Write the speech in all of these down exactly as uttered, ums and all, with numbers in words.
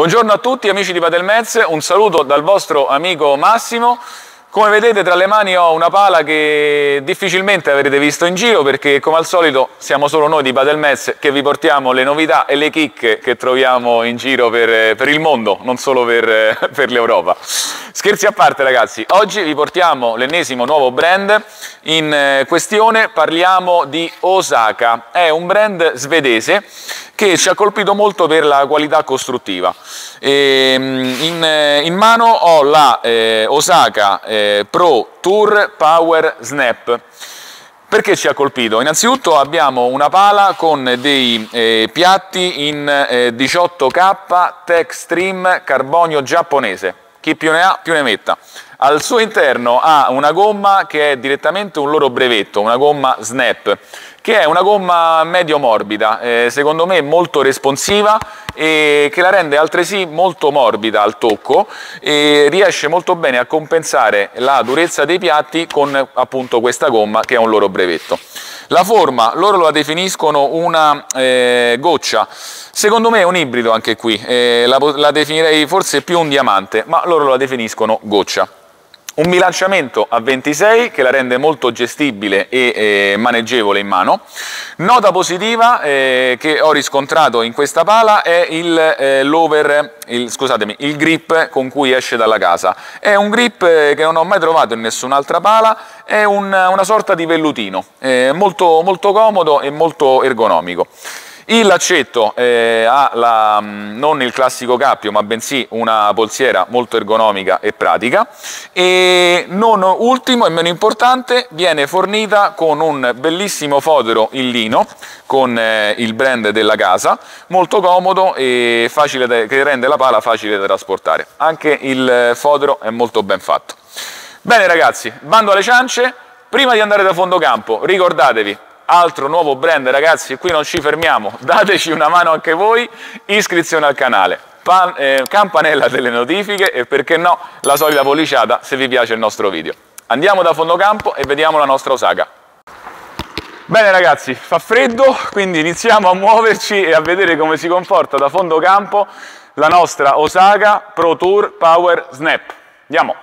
Buongiorno a tutti amici di Padelmez, un saluto dal vostro amico Massimo. Come vedete tra le mani ho una pala che difficilmente avrete visto in giro, perché come al solito siamo solo noi di Padelmez che vi portiamo le novità e le chicche che troviamo in giro per, per il mondo, non solo per, per l'Europa. Scherzi a parte ragazzi, oggi vi portiamo l'ennesimo nuovo brand in questione, parliamo di Osaka. È un brand svedese che ci ha colpito molto per la qualità costruttiva. E in, in mano ho la eh, Osaka eh, Pro Tour Power Snap. Perché ci ha colpito? Innanzitutto abbiamo una pala con dei eh, piatti in eh, diciotto K Tech Stream carbonio giapponese. Chi più ne ha più ne metta. Al suo interno ha una gomma che è direttamente un loro brevetto, una gomma Snap, che è una gomma medio morbida, eh, secondo me molto responsiva e che la rende altresì molto morbida al tocco e riesce molto bene a compensare la durezza dei piatti con appunto questa gomma che è un loro brevetto. La forma, loro la definiscono una eh, goccia, secondo me è un ibrido anche qui, eh, la, la definirei forse più un diamante, ma loro la definiscono goccia. Un bilanciamento a ventisei che la rende molto gestibile e eh, maneggevole in mano. Nota positiva eh, che ho riscontrato in questa pala è il eh, lover, il, scusatemi, il grip con cui esce dalla casa. È un grip eh, che non ho mai trovato in nessun'altra pala, è un, una sorta di vellutino, eh, molto, molto comodo e molto ergonomico. Il laccetto eh, ha la, non il classico cappio, ma bensì una polsiera molto ergonomica e pratica, e non ultimo e meno importante viene fornita con un bellissimo fodero in lino con eh, il brand della casa, molto comodo e facile da, che rende la pala facile da trasportare. Anche il fodero è molto ben fatto. Bene ragazzi, bando alle ciance. Prima di andare da fondo campo ricordatevi, altro nuovo brand ragazzi, qui non ci fermiamo, dateci una mano anche voi, iscrizione al canale, pan, eh, campanella delle notifiche e perché no la solita polliciata se vi piace il nostro video. Andiamo da fondo campo e vediamo la nostra Osaka. Bene ragazzi, fa freddo, quindi iniziamo a muoverci e a vedere come si comporta da fondo campo la nostra Osaka Pro Tour Power Snap. Andiamo!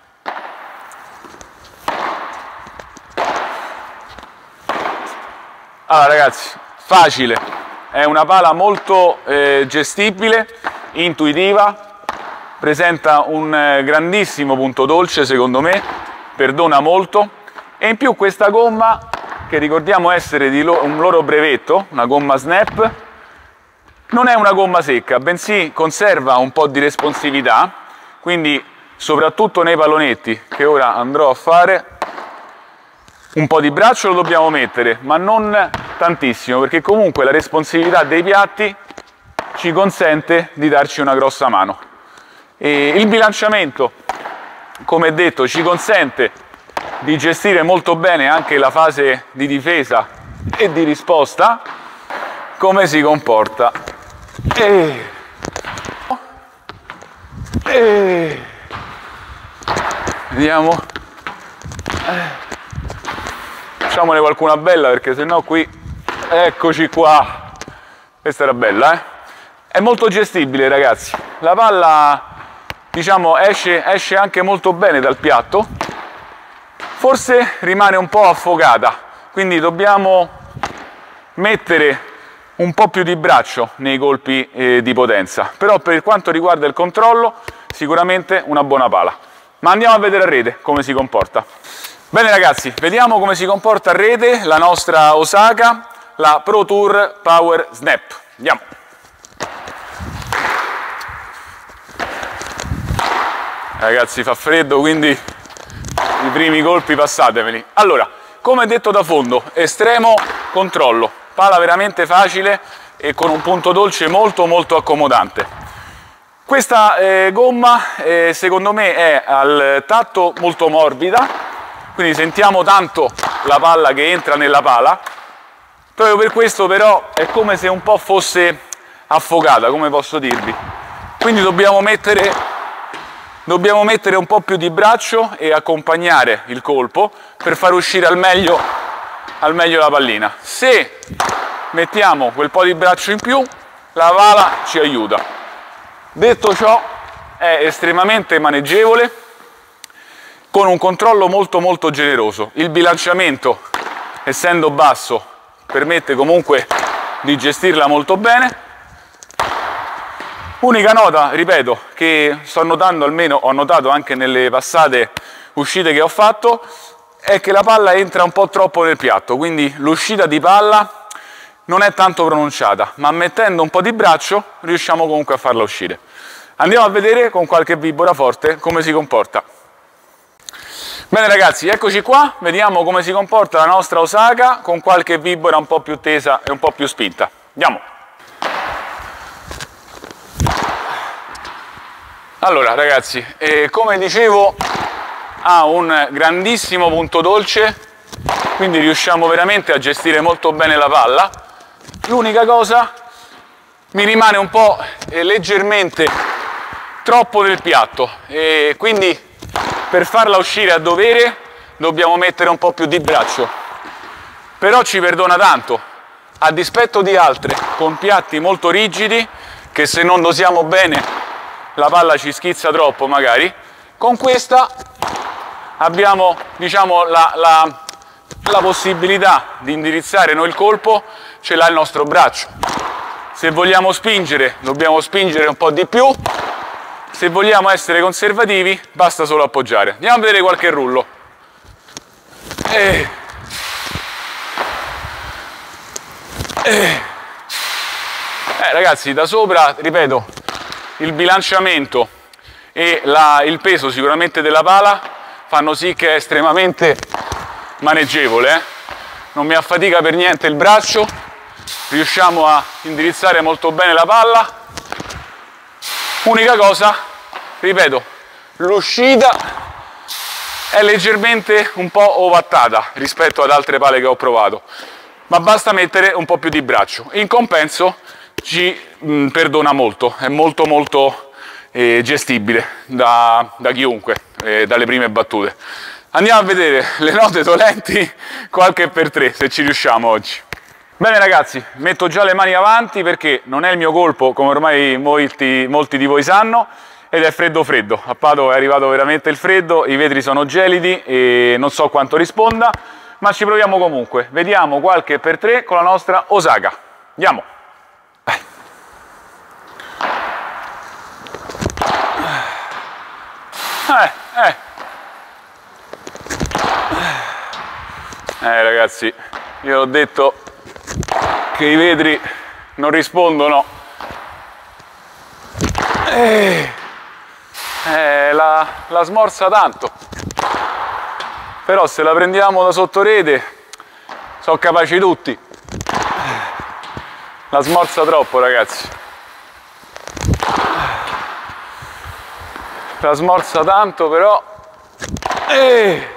Allora ragazzi, facile, è una pala molto eh, gestibile, intuitiva, presenta un eh, grandissimo punto dolce secondo me, perdona molto e in più questa gomma, che ricordiamo essere di lo, un loro brevetto, una gomma Snap, non è una gomma secca, bensì conserva un po' di responsività, quindi soprattutto nei palonetti che ora andrò a fare, un po' di braccio lo dobbiamo mettere, ma non tantissimo, perché comunque la responsività dei piatti ci consente di darci una grossa mano. E il bilanciamento, come detto, ci consente di gestire molto bene anche la fase di difesa e di risposta. Come si comporta? E... E... Vediamo. Facciamone qualcuna bella perché sennò qui, eccoci qua, questa era bella eh? È molto gestibile ragazzi, la palla diciamo esce, esce anche molto bene dal piatto, forse rimane un po' affogata, quindi dobbiamo mettere un po' più di braccio nei colpi eh, di potenza, però per quanto riguarda il controllo sicuramente una buona pala. Ma andiamo a vedere a rete come si comporta. Bene ragazzi, vediamo come si comporta a rete la nostra Osaka, la Pro Tour Power Snap. Andiamo! Ragazzi fa freddo, quindi i primi colpi passatemeli. Allora, come detto da fondo, estremo controllo, pala veramente facile e con un punto dolce molto molto accomodante. Questa eh, gomma eh, secondo me è al tatto molto morbida, quindi sentiamo tanto la palla che entra nella pala, proprio per questo però è come se un po' fosse affogata, come posso dirvi. Quindi dobbiamo mettere, dobbiamo mettere un po' più di braccio e accompagnare il colpo per far uscire al meglio, al meglio la pallina. Se mettiamo quel po' di braccio in più, la pala ci aiuta. Detto ciò, è estremamente maneggevole, con un controllo molto molto generoso. Il bilanciamento, essendo basso, permette comunque di gestirla molto bene. Unica nota, ripeto, che sto notando, almeno ho notato anche nelle passate uscite che ho fatto, è che la palla entra un po' troppo nel piatto, quindi l'uscita di palla non è tanto pronunciata, ma mettendo un po' di braccio riusciamo comunque a farla uscire. Andiamo a vedere con qualche vibora forte come si comporta. Bene ragazzi, eccoci qua, vediamo come si comporta la nostra Osaka con qualche vibora un po' più tesa e un po' più spinta. Andiamo! Allora ragazzi, eh, come dicevo, ha un grandissimo punto dolce, quindi riusciamo veramente a gestire molto bene la palla. L'unica cosa, mi rimane un po' eh, leggermente troppo nel piatto, e quindi per farla uscire a dovere dobbiamo mettere un po' più di braccio, però ci perdona tanto, a dispetto di altre con piatti molto rigidi che se non dosiamo bene la palla ci schizza troppo magari. Con questa abbiamo, diciamo, la, la, la possibilità di indirizzare noi il colpo, ce l'ha il nostro braccio. Se vogliamo spingere dobbiamo spingere un po' di più, se vogliamo essere conservativi basta solo appoggiare. Andiamo a vedere qualche rullo. Eh. Eh. Eh, ragazzi, da sopra, ripeto, il bilanciamento e la, il peso sicuramente della pala fanno sì che è estremamente maneggevole, eh? Non mi affatica per niente il braccio, riusciamo a indirizzare molto bene la palla. Unica cosa, ripeto, l'uscita è leggermente un po' ovattata rispetto ad altre pale che ho provato, ma basta mettere un po' più di braccio. In compenso ci mh, perdona molto, è molto molto eh, gestibile da, da chiunque, eh, dalle prime battute. Andiamo a vedere le note dolenti, qualche per tre, se ci riusciamo oggi. Bene ragazzi, metto già le mani avanti perché non è il mio colpo, come ormai molti, molti di voi sanno, ed è freddo freddo. A Padova è arrivato veramente il freddo, i vetri sono gelidi e non so quanto risponda, ma ci proviamo comunque. Vediamo qualche per tre con la nostra Osaka. Andiamo! Eh, eh. eh ragazzi, io ho detto che i vetri non rispondono. Eh, eh, la, la smorza tanto, però se la prendiamo da sotto rete sono capaci tutti. La smorza troppo ragazzi, la smorza tanto però eh.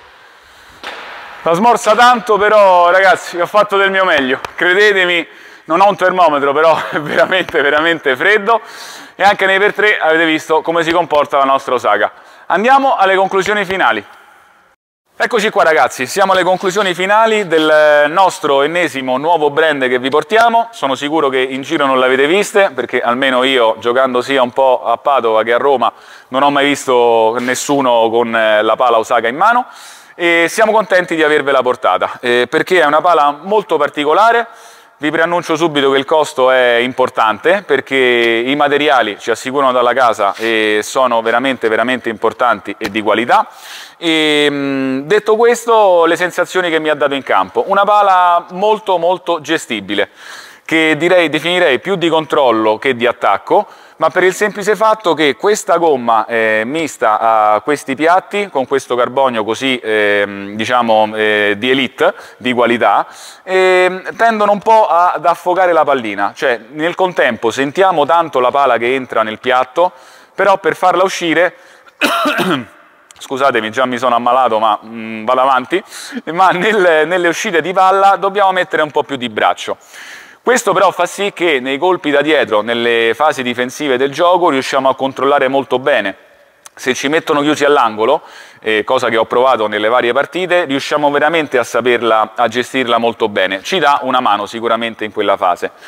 la smorza tanto però ragazzi, ho fatto del mio meglio, credetemi. Non ho un termometro, però è veramente veramente freddo, e anche nei per tre avete visto come si comporta la nostra Osaka. Andiamo alle conclusioni finali. Eccoci qua ragazzi, siamo alle conclusioni finali del nostro ennesimo nuovo brand che vi portiamo. Sono sicuro che in giro non l'avete viste, perché almeno io, giocando sia un po' a Padova che a Roma, non ho mai visto nessuno con la pala Osaka in mano, e siamo contenti di avervela portata, eh, perché è una pala molto particolare. Vi preannuncio subito che il costo è importante, perché i materiali ci assicurano dalla casa e sono veramente veramente importanti e di qualità. E, mh, detto questo, le sensazioni che mi ha dato in campo: una pala molto molto gestibile, che direi definirei più di controllo che di attacco, ma per il semplice fatto che questa gomma è mista a questi piatti con questo carbonio così eh, diciamo eh, di elite, di qualità, e tendono un po' ad affogare la pallina, cioè nel contempo sentiamo tanto la pala che entra nel piatto, però per farla uscire scusatemi, già mi sono ammalato, ma mh, vado avanti, ma nel, nelle uscite di palla dobbiamo mettere un po' più di braccio. Questo però fa sì che nei colpi da dietro, nelle fasi difensive del gioco, riusciamo a controllare molto bene. Se ci mettono chiusi all'angolo, eh, cosa che ho provato nelle varie partite, riusciamo veramente a saperla, a gestirla molto bene. Ci dà una mano sicuramente in quella fase.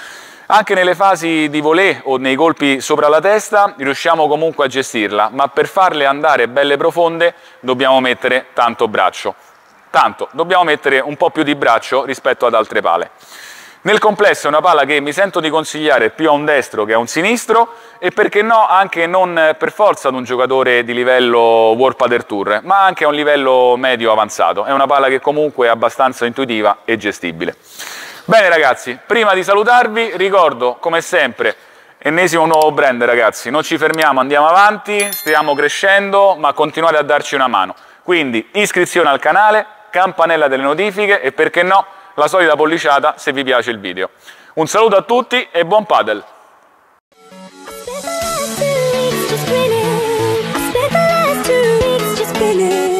Anche nelle fasi di volée o nei colpi sopra la testa riusciamo comunque a gestirla, ma per farle andare belle profonde dobbiamo mettere tanto braccio. Tanto, dobbiamo mettere un po' più di braccio rispetto ad altre pale. Nel complesso è una pala che mi sento di consigliare più a un destro che a un sinistro e perché no anche non per forza ad un giocatore di livello World Padel Tour, ma anche a un livello medio avanzato. È una pala che comunque è abbastanza intuitiva e gestibile. Bene ragazzi, prima di salutarvi ricordo come sempre, ennesimo nuovo brand ragazzi, non ci fermiamo, andiamo avanti, stiamo crescendo, ma continuate a darci una mano. Quindi iscrizione al canale, campanella delle notifiche e perché no la solita polliciata se vi piace il video. Un saluto a tutti e buon padel! Just spinning.